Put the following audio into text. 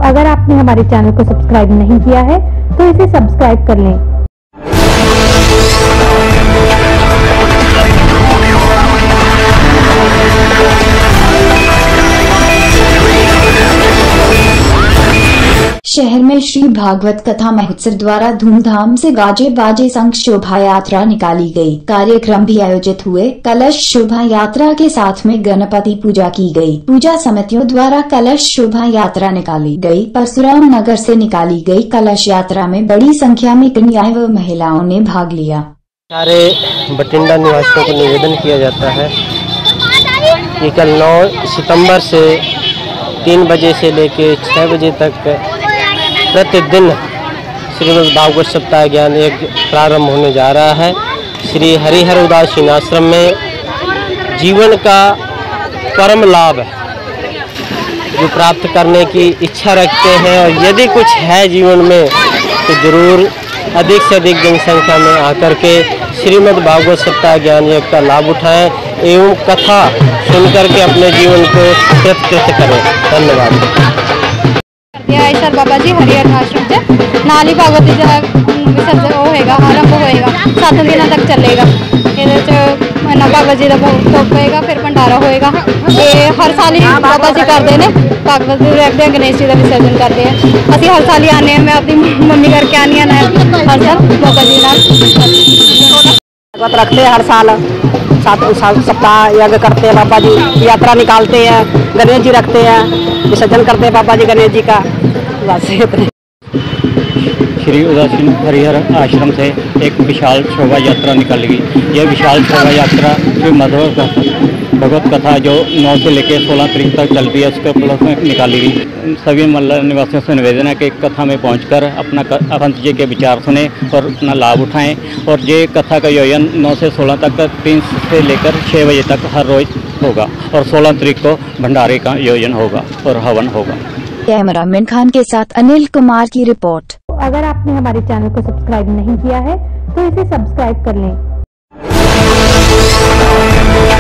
अगर आपने हमारे चैनल को सब्सक्राइब नहीं किया है तो इसे सब्सक्राइब कर लें। शहर में श्री भागवत कथा महोत्सव द्वारा धूमधाम से गाजे बाजे संग शोभा यात्रा निकाली गई। कार्यक्रम भी आयोजित हुए। कलश शोभा यात्रा के साथ में गणपति पूजा की गई। पूजा समितियों द्वारा कलश शोभा यात्रा निकाली गई। परशुराम नगर से निकाली गई कलश यात्रा में बड़ी संख्या में कन्याएं व महिलाओं ने भाग लिया। सारे बठिंडा निवासियों को निवेदन किया जाता है कि कल 9 सितंबर से 3 बजे से लेकर 6 बजे तक प्रतिदिन श्रीमद् भागवत सप्ताह ज्ञान यज्ञ प्रारंभ होने जा रहा है। श्री हरिहर उदासीन आश्रम में जीवन का परम लाभ जो प्राप्त करने की इच्छा रखते हैं और यदि कुछ है जीवन में तो जरूर अधिक से अधिक जनसंख्या में आकर के श्रीमद् भागवत सप्ताह ज्ञान यज्ञ का लाभ उठाएं एवं कथा सुनकर के अपने जीवन को कृत करें। धन्यवाद। सर बाबा जी हरिहर आश्रम से नाली भागवत विसर्जन होएगा, आरंभ होएगा, 7 दिन तक चलेगा। ये भागवत जी का भोग होएगा, फिर भंडारा होएगा। ये हर साल ही बाबा जी करते हैं, भागवत जी रखते हैं, गणेश जी का विसर्जन करते हैं। असं हर साल ही आने हैं, मैं अपनी मम्मी करके आनी है हर साल बाबा जी भागवत रखते हैं। हर साल 7 सप्ताह यज्ञ करते हैं, बाबा जी यात्रा निकालते हैं, गणेश जी रखते हैं, विसर्जन करते हैं बाबा जी गणेश जी का। श्री उदासीन हरिहर आश्रम से एक विशाल शोभा यात्रा निकाली गई। यह विशाल शोभा यात्रा श्री भगवत कथा जो 9 से लेकर 16 तारीख तक चलती है उसके प्लस में निकाली गई। सभी मल्ल निवासियों से निवेदन है कि कथा में पहुंचकर अपना अवंत जी के विचार सुने और अपना लाभ उठाएं। और ये कथा का आयोजन 9 से 16 तक 3 से लेकर 6 बजे तक हर रोज होगा और 16 तारीख को भंडारे का आयोजन होगा और हवन होगा। कैमरामैन खान के साथ अनिल कुमार की रिपोर्ट। अगर आपने हमारे चैनल को सब्सक्राइब नहीं किया है तो इसे सब्सक्राइब कर लें।